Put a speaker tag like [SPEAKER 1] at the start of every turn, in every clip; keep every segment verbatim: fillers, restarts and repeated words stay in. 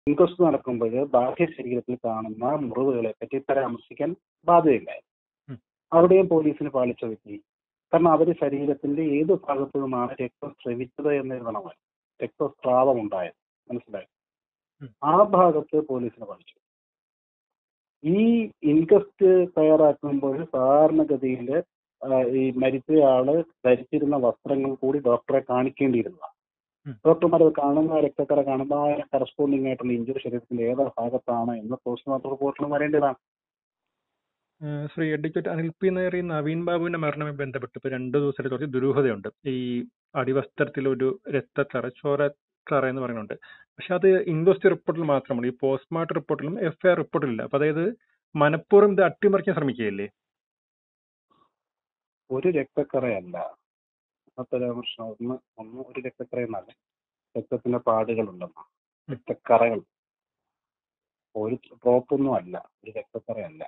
[SPEAKER 1] Inquest നടക്കുമ്പോൾ ബാഹ്യ ശരീരത്തിൽ കാണുന്ന മുറിവുകളെ പറ്റി പരാമർശിക്കാൻ ബാധ്യതയില്ലായിരുന്നു.
[SPEAKER 2] ഉം.
[SPEAKER 1] അവിടെയും പോലീസിന് പാളിച്ച പറ്റി. കാരണം അവർ ശരീരത്തിന്റെ ഏത് ഭാഗത്തു നിന്നാണ് രക്തം സ്രവിച്ചത് എന്ന് എഴുതണമല്ലോ, രക്തസ്രാവം ഉണ്ടായത്. മനസ്സിലായി?
[SPEAKER 2] ഉം.
[SPEAKER 1] ആ ഭാഗത്ത് പോലീസിന് പാളിച്ചു. ഈ ഇൻക്വസ്റ്റ് തയ്യാറാക്കുമ്പോൾ സാധാരണഗതിയിൽ ഈ മരിച്ചയാള് ധരിച്ചിരുന്ന വസ്ത്രങ്ങൾ കൂടി ഡോക്ടറെ കാണിക്കേണ്ടിയിരുന്നതാണ്.
[SPEAKER 2] ഉം.
[SPEAKER 1] ഡോക്ടർമാർ അത് കാണുന്ന രക്തക്കറ കാണുമ്പോൾ ആ കറസ്പോണ്ടിങ് ആയിട്ടുള്ള ഇഞ്ചുറി ശരീരത്തിന്റെ ഏത് ഭാഗത്താണ് എന്ന് പോസ്റ്റ്മോർട്ടം റിപ്പോർട്ടിന് വരേണ്ടതാണ്.
[SPEAKER 2] ഏഹ് ശ്രീ അഡ്വക്കേറ്റ് അനിൽ പി നായർ, ഈ നവീൻ ബാബുവിന്റെ മരണവുമായി ബന്ധപ്പെട്ട് ഇപ്പൊ രണ്ടു ദിവസത്തെ കുറച്ച് ദുരൂഹതയുണ്ട്. ഈ അടിവസ്ത്രത്തിൽ ഒരു രക്തച്ചറ, ചോരച്ചറ എന്ന് പറയുന്നുണ്ട്. പക്ഷെ അത് ഇൻക്വസ്റ്റ് റിപ്പോർട്ടിൽ മാത്രമാണ്, ഈ പോസ്റ്റ്മോർട്ടം റിപ്പോർട്ടിലും എഫ് ഐ ആർ റിപ്പോർട്ടിലില്ല. അപ്പൊ അതായത് മനഃപൂർവ്വം ഇത് അട്ടിമറിക്കാൻ ശ്രമിക്കുകയല്ലേ?
[SPEAKER 1] ഒരു രക്തക്കറയല്ല പരാമർശം. ഒന്ന് ഒന്ന് ഒരു രക്തക്കറയെന്നല്ല, രക്തത്തിന്റെ പാടുകളുണ്ടെന്ന രക്തക്കറകൾ. ഒരു ഡ്രോപ്പൊന്നും അല്ല, ഒരു രക്തക്കറയല്ല.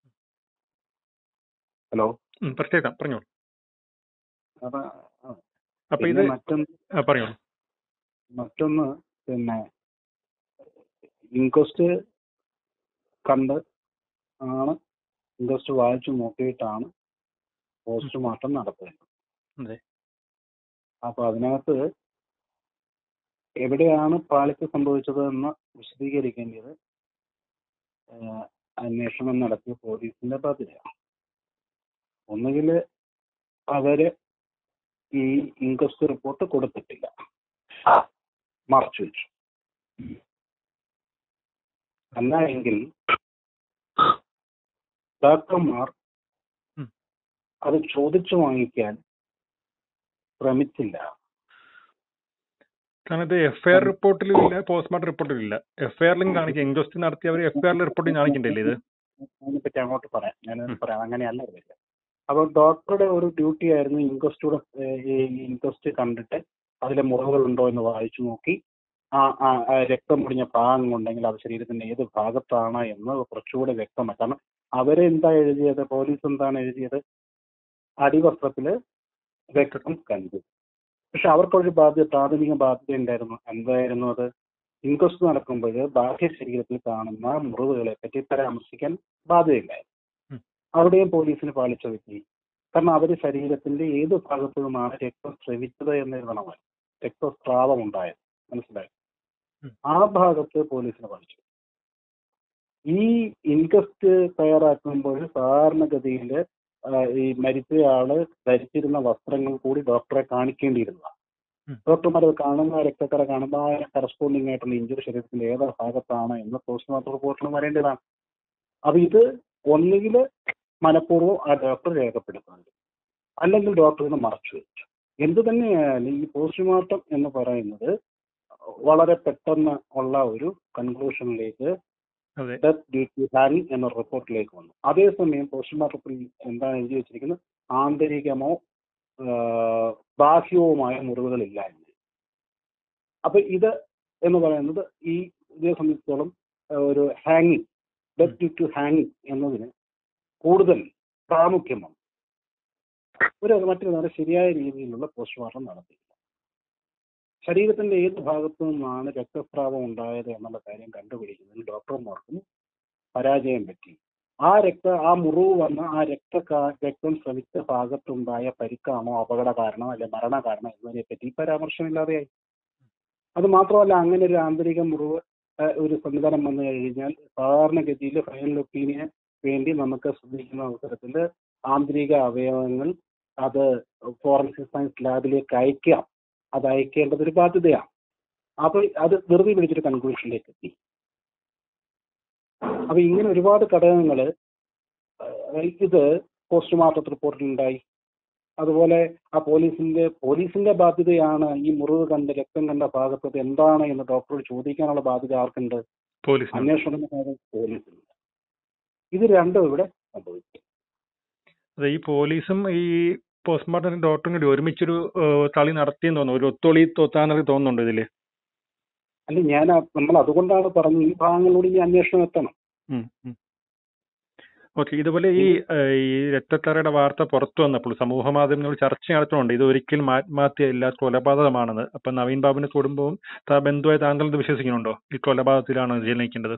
[SPEAKER 1] ഹലോ,
[SPEAKER 2] ഉം, പ്രത്യേകം പറഞ്ഞോളൂ.
[SPEAKER 1] അപ്പൊ
[SPEAKER 2] അപ്പൊ ഇത്
[SPEAKER 1] പിന്നെ മറ്റൊന്ന്
[SPEAKER 2] ആ, പറഞ്ഞോളൂ.
[SPEAKER 1] മറ്റൊന്ന് പിന്നെ ഇൻക്വസ്റ്റ് കണ്ട് ആണ്, ഇൻക്വസ്റ്റ് വായിച്ചു നോക്കിയിട്ടാണ് പോസ്റ്റ്മോർട്ടം നടത്തുന്നത്.
[SPEAKER 2] അതെ.
[SPEAKER 1] അപ്പൊ അതിനകത്ത് എവിടെയാണ് പാളിച്ച സംഭവിച്ചത് എന്ന് വിശദീകരിക്കേണ്ടത് ഏഹ്, അന്വേഷണം നടത്തിയ പോലീസിന്റെ ബാധ്യതയാണ്. ഒന്നുകിൽ അവര് ഈ ഇൻക്വസ്റ്റ് റിപ്പോർട്ട് കൊടുത്തിട്ടില്ല, മറച്ചു വെച്ചു. അല്ല എങ്കിൽ ഡോക്ടർമാർ
[SPEAKER 2] ഉം.
[SPEAKER 1] അത് ചോദിച്ചു വാങ്ങിക്കാൻ ശ്രമിച്ചില്ല.
[SPEAKER 2] കാരണം ഇത് എഫ് ഐ ആർ റിപ്പോർട്ടിലും ഇല്ല, പോസ്റ്റ്മോർട്ടം റിപ്പോർട്ടിലും ഇല്ല. എഫ് ഐ ആറിലും കാണിക്കും, ഇൻക്വസ്റ്റ് നടത്തിയവർ എഫ് ഐ ആറിൽ റിപ്പോർട്ടിൽ കാണിക്കണ്ടല്ലേ ഇത്?
[SPEAKER 1] അതിനെപ്പറ്റി അങ്ങോട്ട് പറയാം, ഞാൻ
[SPEAKER 2] ഉം.
[SPEAKER 1] പറയാം. അങ്ങനെയല്ല വരില്ല. അപ്പോൾ ഡോക്ടറുടെ ഒരു ഡ്യൂട്ടി ആയിരുന്നു ഇൻക്വസ്റ്റൂടെ ഈ ഇൻക്വസ്റ്റ് കണ്ടിട്ട് അതിലെ മുറിവുകൾ ഉണ്ടോ എന്ന് വായിച്ചു നോക്കി ആ ആ ആ രക്തം പൊടിഞ്ഞ ഭാഗം ഉണ്ടെങ്കിൽ അത് ശരീരത്തിന്റെ ഏത് ഭാഗത്താണ് എന്ന് കുറച്ചുകൂടെ വ്യക്തമാണ്. കാരണം അവരെന്താ എഴുതിയത്, പോലീസ് എന്താണ് എഴുതിയത്, അടിവസ്ത്രത്തില് രക്തം കണ്ടു. പക്ഷെ അവർക്കൊരു ബാധ്യത, പ്രാഥമിക ബാധ്യത ഉണ്ടായിരുന്നു. എന്തായിരുന്നു അത്? ഇൻക്വസ്റ്റ് നടക്കുമ്പോൾ ബാഹ്യ ശരീരത്തിൽ കാണുന്ന മുറിവുകളെ പറ്റി പരാമർശിക്കാൻ ബാധ്യതയില്ലായിരുന്നു.
[SPEAKER 2] ഉം.
[SPEAKER 1] അവിടെയും പോലീസിന് പാളിച്ച പറ്റി. കാരണം അവർ ശരീരത്തിന്റെ ഏത് ഭാഗത്തു നിന്നാണ് രക്തം സ്രവിച്ചത് എന്ന് എഴുതണമല്ലോ, രക്തസ്രാവം ഉണ്ടായത്. മനസ്സിലായി?
[SPEAKER 2] ഉം.
[SPEAKER 1] ആ ഭാഗത്ത് പോലീസിന് പാളിച്ചു. ഈ ഇൻക്വസ്റ്റ് തയ്യാറാക്കുമ്പോൾ സാധാരണഗതിയിൽ ഈ മരിച്ചയാള് ധരിച്ചിരുന്ന വസ്ത്രങ്ങൾ കൂടി ഡോക്ടറെ കാണിക്കേണ്ടിയിരുന്നതാണ്.
[SPEAKER 2] ഉം.
[SPEAKER 1] ഡോക്ടർമാർ അത് കാണുന്ന രക്തക്കറ കാണുമ്പോൾ ആ കറസ്പോണ്ടിങ് ആയിട്ടുള്ള ഇഞ്ചുറി ശരീരത്തിന്റെ ഏത് ഭാഗത്താണ് എന്ന് പോസ്റ്റ്മോർട്ടം റിപ്പോർട്ടിന് വരേണ്ടതാണ്. അപ്പൊ ഇത് ഒന്നുകിൽ മനഃപൂർവ്വം ആ ഡോക്ടർ രേഖപ്പെടുത്തുന്നുണ്ട്, അല്ലെങ്കിൽ ഡോക്ടറിന് മറച്ചു വെച്ചു. എന്തു തന്നെയായാലും ഈ പോസ്റ്റ്മോർട്ടം എന്ന് പറയുന്നത് വളരെ പെട്ടെന്ന് ഉള്ള ഒരു കൺക്ലൂഷനിലേക്ക്,
[SPEAKER 2] അതെ.
[SPEAKER 1] ഡെത്ത് ഡ്യൂ ടു ഹാങ്ങിങ് എന്ന റിപ്പോർട്ടിലേക്ക് വന്നു. അതേസമയം പോസ്റ്റ്മോർട്ടത്തിൽ എന്താണ് എഴുതി വെച്ചിരിക്കുന്നത്, ആന്തരികമോ ആഹ്, ബാഹ്യവുമായ മുറിവുകളില്ല എന്ന്. അപ്പൊ ഇത് എന്ന് പറയുന്നത് ഈ ഇതേ സംബന്ധിച്ചിടത്തോളം ആഹ്, ഒരു ഹാങ്ങിങ്, ഡെത്ത് ഡ്യൂ ടു ഹാങ്ങിങ് എന്നതിന് കൂടുതൽ പ്രാമുഖ്യം വന്നു. ഒരു മറ്റൊരു നേരം ശരിയായ രീതിയിലുള്ള പോസ്റ്റ്മോർട്ടം നടത്തിയില്ല. ശരീരത്തിന്റെ ഏത് ഭാഗത്തു നിന്നാണ് രക്തസ്രാവം ഉണ്ടായത് എന്നുള്ള കാര്യം കണ്ടുപിടിക്കുന്നതിൽ ഡോക്ടർമാർക്കും പരാജയം പറ്റി. ആ രക്ത ആ മുറിവ് വന്ന ആ രക്ത രക്തം ശ്രമിച്ച ഭാഗത്തുണ്ടായ പരിക്കാണോ അപകട കാരണം അല്ലെ മരണ കാരണം എന്നതിനെ പറ്റി പരാമർശമില്ലാതെയായി. അത് മാത്രമല്ല, അങ്ങനെ ഒരു ആന്തരിക മുറിവ് ഏഹ്, ഒരു സംവിധാനം വന്നു കഴിഞ്ഞാൽ സാധാരണഗതിയിൽ ഫൈനൽ ഒപ്പീനിയന് വേണ്ടി നമുക്ക് ശ്രദ്ധിക്കുന്ന അവസരത്തിൽ ആന്തരിക അവയവങ്ങൾ അത് ഫോറൻസിക് സയൻസ് ലാബിലേക്ക് അയക്കാം. അത് അയക്കേണ്ടത് ഒരു ബാധ്യതയാണ്. അപ്പൊ അത് വെറുതെ പിടിച്ചൊരു കൺക്ലൂഷനിലേക്ക് എത്തി. അപ്പൊ ഇങ്ങനെ ഒരുപാട് ഘടകങ്ങൾ ഇത് പോസ്റ്റ്മോർട്ടം റിപ്പോർട്ടിൽ ഉണ്ടായി. അതുപോലെ ആ പോലീസിന്റെ പോലീസിന്റെ ബാധ്യതയാണ് ഈ മുറിവ് കണ്ട് രക്തം കണ്ട ഭാഗത്ത് എന്താണ് എന്ന് ഡോക്ടറോട് ചോദിക്കാനുള്ള ബാധ്യത ആർക്കുണ്ട്?
[SPEAKER 2] പോലീസ്.
[SPEAKER 1] അന്വേഷണം പോലീസിന്. ഇത് രണ്ടും ഇവിടെ സംഭവിച്ചു.
[SPEAKER 2] അതെ, ഈ പോലീസും ഈ പോസ്റ്റ്മോർട്ടം ഡോക്ടറും കൂടി ഒരുമിച്ചൊരു ഏഹ്, കളി നടത്തിയെന്ന് തോന്നുന്നു. ഒരു ഒത്തൊളി തോത്താന്നൊക്കെ തോന്നുന്നുണ്ട് ഇതില്.
[SPEAKER 1] അല്ല, ഞാൻ നമ്മൾ അതുകൊണ്ടാണ് പറഞ്ഞത് ഈ ഭാഗങ്ങളിലൂടെ ഈ അന്വേഷണം എത്തണം.
[SPEAKER 2] ഉം, ഉം. ഓക്കെ. ഇതുപോലെ ഈ ഏഹ്, ഈ രക്തത്തറയുടെ വാർത്ത പുറത്തു വന്നപ്പോൾ സമൂഹ മാധ്യമങ്ങൾ ചർച്ച നടത്തുന്നുണ്ട് ഇത് ഒരിക്കലും ആത്മഹത്യയല്ല കൊലപാതകമാണെന്ന്. അപ്പൊ നവീൻ ബാബുവിന്റെ കുടുംബവും താ- ബന്ധുവായി താങ്കൾ ഇത് വിശ്വസിക്കുന്നുണ്ടോ? ഈ കൊലപാതകത്തിലാണ് ജയിലിക്കുന്നത്?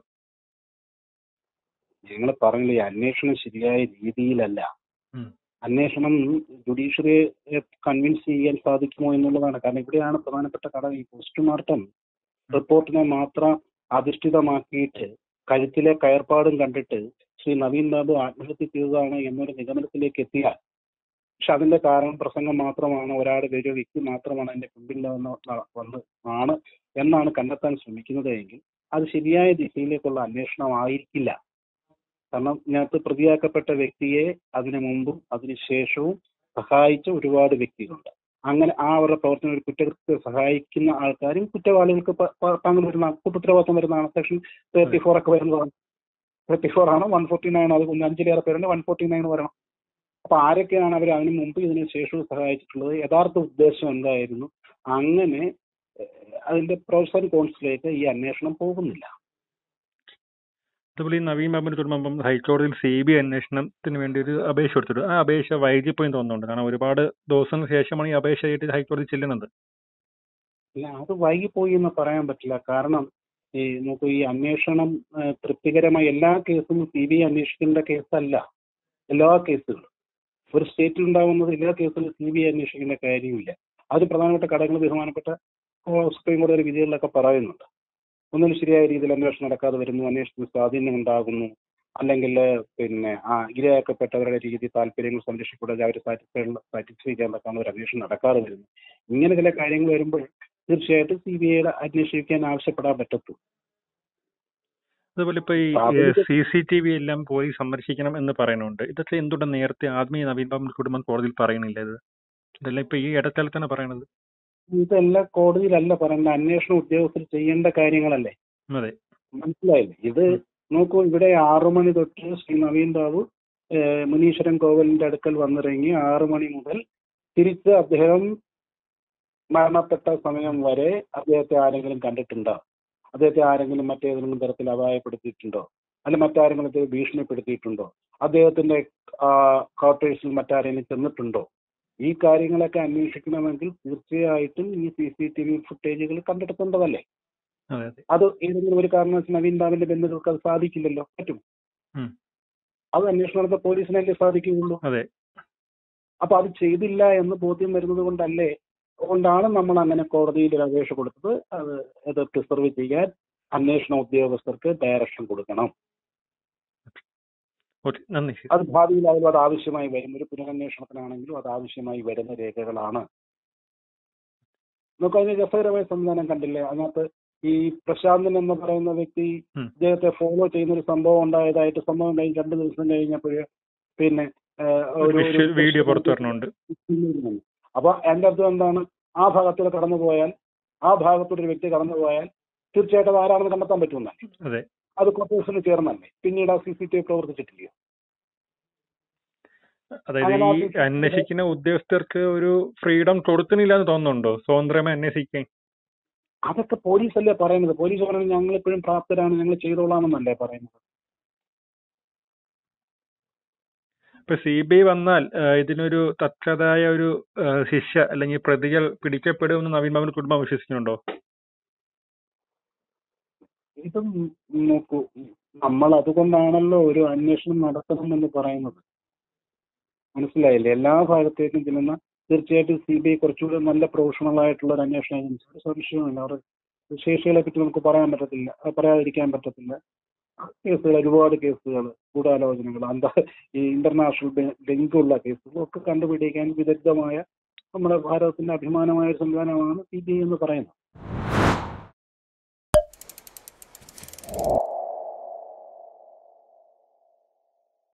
[SPEAKER 1] ഞങ്ങൾ പറഞ്ഞില്ല, ഈ അന്വേഷണം ശരിയായ രീതിയിലല്ല. അന്വേഷണം ജുഡീഷ്യറിയെ കൺവിൻസ് ചെയ്യാൻ സാധിക്കുമോ എന്നുള്ളതാണ്. കാരണം ഇവിടെയാണ് പ്രധാനപ്പെട്ട ഘടകം. ഈ പോസ്റ്റ്മോർട്ടം റിപ്പോർട്ടിനെ മാത്രം അധിഷ്ഠിതമാക്കിയിട്ട് കഴുത്തിലെ കയർപ്പാടും കണ്ടിട്ട് ശ്രീ നവീൻ ബാബു ആത്മഹത്യ ചെയ്തതാണ് എന്നൊരു നിഗമനത്തിലേക്ക് എത്തിയാൽ, പക്ഷെ അതിന്റെ കാരണം പ്രസംഗം മാത്രമാണ്, ഒരാളുടെ ഒരു വ്യക്തി മാത്രമാണ് അതിന്റെ പിമ്പിൽ നിന്ന് വന്ന് ആണ് എന്നാണ് കണ്ടെത്താൻ ശ്രമിക്കുന്നത് എങ്കിൽ അത് ശരിയായ ദിശയിലേക്കുള്ള അന്വേഷണം ആയിരിക്കില്ല. കാരണം ഇതിനകത്ത് പ്രതിയാക്കപ്പെട്ട വ്യക്തിയെ അതിനു മുമ്പും അതിനുശേഷവും സഹായിച്ച ഒരുപാട് വ്യക്തികളുണ്ട്. അങ്ങനെ ആ അവരുടെ പ്രവർത്തനം ഒരു കുറ്റകൃത്യത്തെ സഹായിക്കുന്ന ആൾക്കാരും കുറ്റവാളികൾക്ക് താങ്കൾ വരുന്ന കുറ്റോത്തരവാദിത്വം വരുന്നതാണ്. സെക്ഷൻ തേർട്ടി ഫോർ ഒക്കെ വരുന്നതാണ്. തേർട്ടി ഫോർ ആണ്, വൺ ഫോർട്ടി നയൻ, അത് അഞ്ചിലേറെ പേരുണ്ട്, വൺ ഫോർട്ടി നയൻ വരണം. അപ്പൊ ആരൊക്കെയാണ് അവർ അതിനു മുമ്പ് ഇതിനു ശേഷവും സഹായിച്ചിട്ടുള്ളത്, യഥാർത്ഥ ഉദ്ദേശം എന്തായിരുന്നു, അങ്ങനെ അതിന്റെ പ്രോസ് ആൻഡ് കോൺസിലേക്ക് ഈ അന്വേഷണം പോകുന്നില്ല.
[SPEAKER 2] അതുപോലെ ഈ നവീൻ ബാബുവിന്റെ കുടുംബം ഹൈക്കോടതിയിൽ സി ബി ഐ അന്വേഷണത്തിന് വേണ്ടി ഒരു അപേക്ഷ കൊടുത്തിട്ട് ആ അപേക്ഷ വൈകിപ്പോയി തോന്നുന്നുണ്ട്. കാരണം ഒരുപാട് ദിവസങ്ങൾക്ക് ശേഷമാണ് ഈ അപേക്ഷ ആയിട്ട് ഹൈക്കോടതി ചെല്ലുന്നത്.
[SPEAKER 1] ഇല്ല, അത് വൈകിപ്പോയി എന്ന് പറയാൻ പറ്റില്ല. കാരണം ഈ നമുക്ക് ഈ അന്വേഷണം തൃപ്തികരമായി എല്ലാ കേസും സി ബി ഐ അന്വേഷിക്കേണ്ട കേസല്ല. എല്ലാ കേസുകളും ഒരു സ്റ്റേറ്റിൽ ഉണ്ടാകുന്നത് എല്ലാ കേസുകളും സി ബി ഐ അന്വേഷിക്കേണ്ട കാര്യമില്ല. അത് പ്രധാനപ്പെട്ട ഘടകങ്ങൾ ബഹുമാനപ്പെട്ട സുപ്രീം കോടതി വിധികളിലൊക്കെ പറയുന്നുണ്ട്. ഒന്നിനും ശരിയായ രീതിയിൽ അന്വേഷണം നടക്കാതെ വരുന്നു, അന്വേഷണത്തിന് സ്വാധീനം ഉണ്ടാകുന്നു, അല്ലെങ്കിൽ പിന്നെ ആ ഇരയാക്കപ്പെട്ടവരുടെ രീതി താല്പര്യങ്ങൾ സംരക്ഷിക്കപ്പെടാതെ അവർ സാറ്റിസ്ഫൈ സാറ്റിസ്ഫൈ ചെയ്യാൻ പറ്റാവുന്ന ഒരു അന്വേഷണം നടക്കാതെ വരുന്നു. ഇങ്ങനെ ചില കാര്യങ്ങൾ വരുമ്പോൾ തീർച്ചയായിട്ടും സി ബി ഐയുടെ അന്വേഷിക്കാൻ ആവശ്യപ്പെടാൻ പറ്റത്തു.
[SPEAKER 2] അതുപോലെ ഇപ്പൊ ഈ സി സി ടി വി എല്ലാം പോലീസ് സംരക്ഷിക്കണം എന്ന് പറയുന്നുണ്ട്. ഇതൊക്കെ എന്തുകൊണ്ട് നേരത്തെ ആദ്യമേ നവീൻ ബാബുവിന്റെ കുടുംബം കോടതിയിൽ പറയുന്നില്ല? ഇത് ഇതെല്ലാം ഇപ്പൊ ഈ ഇടക്കാലത്താണ് പറയണത്.
[SPEAKER 1] ഇതെല്ലാം കോടതിയിലല്ല പറയുന്നത്, അന്വേഷണ ഉദ്യോഗസ്ഥർ ചെയ്യേണ്ട കാര്യങ്ങളല്ലേ.
[SPEAKER 2] അതെ,
[SPEAKER 1] മനസ്സിലായില്ലേ? ഇത് നോക്കൂ, ഇവിടെ ആറു മണി തൊട്ട് ശ്രീ നവീൻ ബാബു മുനീശ്വരൻ കോവിലിന്റെ അടുക്കൽ വന്നിറങ്ങി ആറു മണി മുതൽ തിരിച്ച് അദ്ദേഹം മരണപ്പെട്ട സമയം വരെ അദ്ദേഹത്തെ ആരെങ്കിലും കണ്ടിട്ടുണ്ടോ? അദ്ദേഹത്തെ ആരെങ്കിലും മറ്റേതെങ്കിലും തരത്തിൽ അപായപ്പെടുത്തിയിട്ടുണ്ടോ? അല്ല മറ്റാരെങ്കിലും ഭീഷണിപ്പെടുത്തിയിട്ടുണ്ടോ? അദ്ദേഹത്തിന്റെ ക്വാർട്ടേഴ്സിൽ മറ്റാരെങ്കിലും ചെന്നിട്ടുണ്ടോ? ഈ കാര്യങ്ങളൊക്കെ അന്വേഷിക്കണമെങ്കിൽ തീർച്ചയായിട്ടും ഈ സി സി ടി വി ഫുട്ടേജുകൾ കണ്ടെടുക്കേണ്ടതല്ലേ. അത് ഏതെങ്കിലും ഒരു കാരണവശാൽ നവീൻ ബാബുവിന്റെ ബന്ധുക്കൾക്ക് അത് സാധിക്കില്ലല്ലോ. പറ്റും. അത് അന്വേഷണത്തെ പോലീസിനല്ലേ സാധിക്കുകയുള്ളൂ. അപ്പൊ അത് ചെയ്തില്ല എന്ന് ബോധ്യം വരുന്നത് കൊണ്ടല്ലേ കൊണ്ടാണ് നമ്മൾ അങ്ങനെ കോടതിയിൽ ഒരു അപേക്ഷ കൊടുത്തത്. അത് അത് പ്രിസർവ് ചെയ്യാൻ അന്വേഷണ ഉദ്യോഗസ്ഥർക്ക് ഡയറക്ഷൻ കൊടുക്കണം. അത് ഭാവിയിലായാലും അത് ആവശ്യമായി വരും. ഒരു പുനരന്വേഷണത്തിനാണെങ്കിലും അത് ആവശ്യമായി വരുന്ന രേഖകളാണ്. നമുക്ക് അതിന് രസകരമായ സംവിധാനം കണ്ടില്ലേ? അതിനകത്ത് ഈ പ്രശാന്തൻ എന്ന് പറയുന്ന വ്യക്തി ഇദ്ദേഹത്തെ ഫോളോ ചെയ്യുന്ന ഒരു സംഭവം ഉണ്ടായതായിട്ട് സംഭവം കഴിഞ്ഞ് രണ്ടു ദിവസം കഴിഞ്ഞപ്പോഴ് പിന്നെ
[SPEAKER 2] വീഡിയോ പുറത്തു വരണുണ്ട്.
[SPEAKER 1] അപ്പൊ എന്റെ അർത്ഥം എന്താണ്? ആ ഭാഗത്തൂടെ കടന്നു പോയാൽ, ആ ഭാഗത്തൂടെ ഒരു വ്യക്തി കടന്നു പോയാൽ തീർച്ചയായിട്ടും ആരാണെന്ന് കണ്ടെത്താൻ പറ്റുമെന്നല്ലേ. അത് കോർപ്പറേഷന് ചേർന്നല്ലേ. പിന്നീട് ആ സി സി ടി വി പ്രവർത്തിച്ചിട്ടില്ലയോ?
[SPEAKER 2] അതായത് ഈ അന്വേഷിക്കുന്ന ഉദ്യോഗസ്ഥർക്ക് ഒരു ഫ്രീഡം കൊടുക്കുന്നില്ല എന്ന് തോന്നുന്നുണ്ടോ സ്വതന്ത്രമായി അന്വേഷിക്കാൻ?
[SPEAKER 1] അതൊക്കെ പോലീസല്ലേ പറയുന്നത്. പോലീസ് പറയുന്നത് ഞങ്ങൾ എപ്പോഴും പ്രാപ്തരാണ്, ഞങ്ങൾ ചെയ്തോളാമെന്നല്ലേ പറയുന്നത്.
[SPEAKER 2] ഇപ്പൊ സി ബി ഐ വന്നാൽ ഇതിനൊരു തക്കതായ ഒരു ശിക്ഷ അല്ലെങ്കിൽ പ്രതികൾ പിടിക്കപ്പെടുമെന്ന് നവീൻ ബാബുവിന്റെ കുടുംബം വിശ്വസിക്കുന്നുണ്ടോ?
[SPEAKER 1] ഇത് നോക്കൂ, നമ്മൾ അതുകൊണ്ടാണല്ലോ ഒരു അന്വേഷണം നടത്തണമെന്ന് പറയുന്നത്. മനസ്സിലായില്ലേ? എല്ലാ ഭാഗത്തേക്കും ചെല്ലുന്ന തീർച്ചയായിട്ടും സി ബി ഐ കുറച്ചുകൂടി നല്ല പ്രൊഫഷണൽ ആയിട്ടുള്ള ഒരു അന്വേഷണ ഏജൻസി. സംശയമില്ല, അവരുടെ ശേഷികളെ പറ്റി നമുക്ക് പറയാൻ പറ്റത്തില്ല, പറയാതിരിക്കാൻ പറ്റത്തില്ല. കേസുകൾ, ഒരുപാട് കേസുകൾ, ഗൂഢാലോചനകൾ, അന്താ ഈ ഇന്റർനാഷണൽ ലിങ്കുള്ള കേസുകൾ ഒക്കെ കണ്ടുപിടിക്കാൻ വിദഗ്ധമായ നമ്മുടെ ഭാരതത്തിന്റെ അഭിമാനമായ ഒരു സംവിധാനമാണ് സി ബി ഐ എന്ന് പറയുന്നത്.